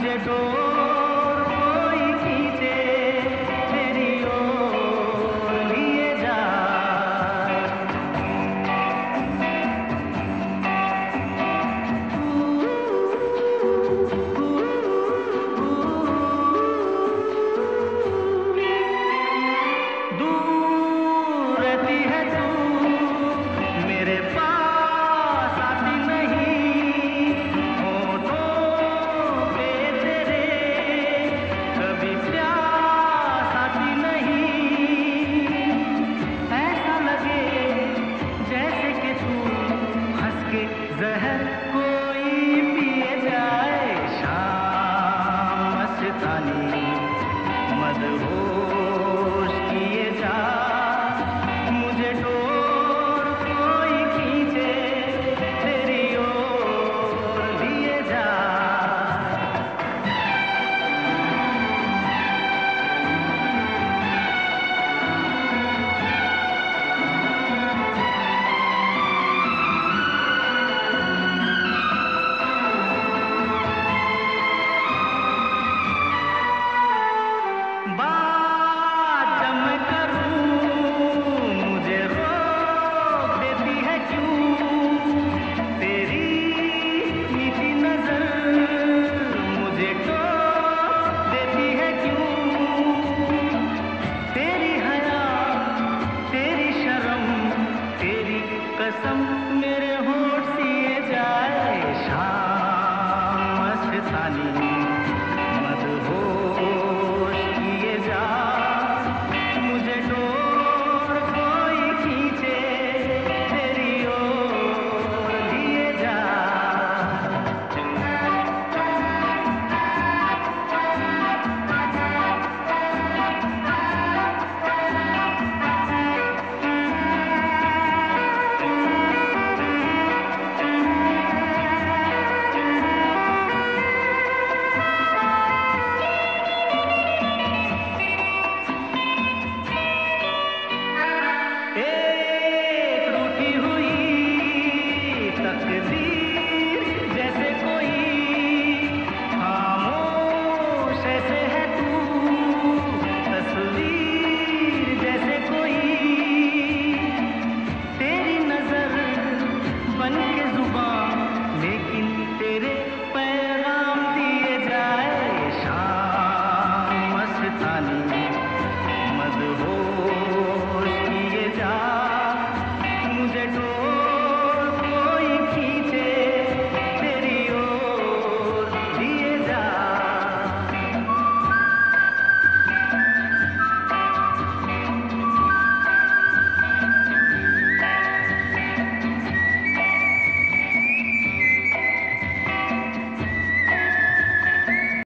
मुझे डोर कोई खींचे तेरी ओर लिए जाए। दूर रहती है तू मेरे पास आती नहीं, होठों पे तेरे कभी प्यास आती नहीं। ऐसा लगे जैसे कि तू हंस के जहर कोई पिए जाए। शाम मस्तानी मदहोश किए जा, मुझे डोर कोई खींचे तेरी ओर लिए जा। बात जब मैं करूं मुझे रोक देती है क्यों, तेरी मीठी नजर मुझे टोक देती है क्यों। तेरी हया तेरी शर्म तेरी कसम मेरे होठ सिए जाए। शाम मस्तानी